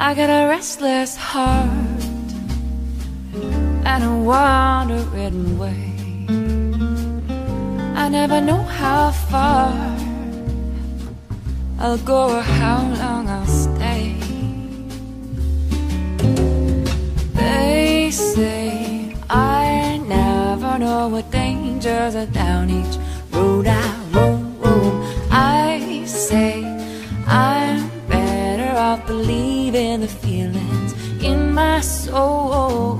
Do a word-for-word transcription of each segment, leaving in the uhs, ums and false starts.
I got a restless heart and a wandering way. I never know how far I'll go or how long I'll stay. They say I never know what dangers are down each road I roam. I say I'm better off believing the feelings in my soul.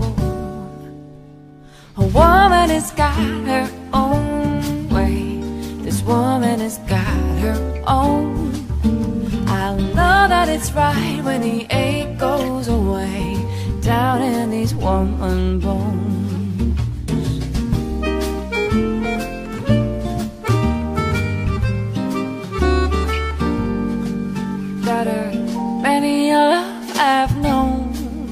A woman has got her own way. This woman has got her own. I know that it's right when the ache goes away down in these woman bones. Got her many a love I've known,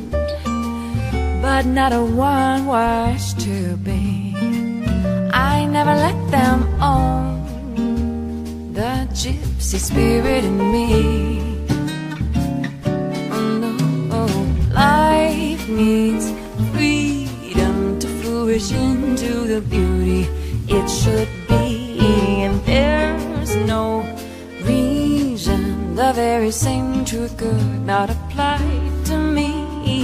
but not a one was to be. I never let them own the gypsy spirit in me. Oh no, life needs freedom to flourish into the beauty it should be. And there's no reason the very same truth could not apply to me.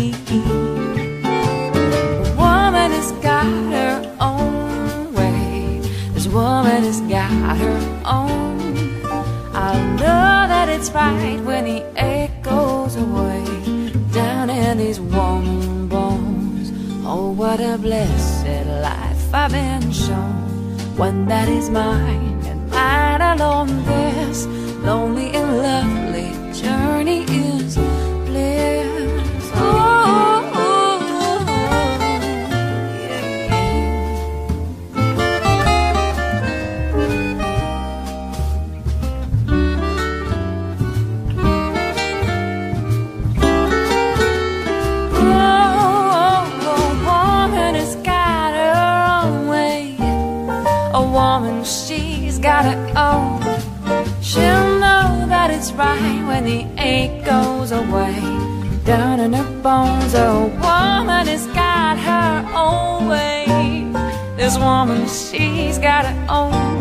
A woman has got her own way. This woman has got her own. I know that it's right when the ache goes away down in these warm bones. Oh, what a blessed life I've been shown, one that is mine and mine alone. This lonely and lovely journey is bliss. Oh, oh, oh, yeah, oh, oh, a woman has got her own way. A woman, she's got her own. She'll know that it's right when the ache goes away down in her bones. A woman has got her own way. This woman, she's got her own.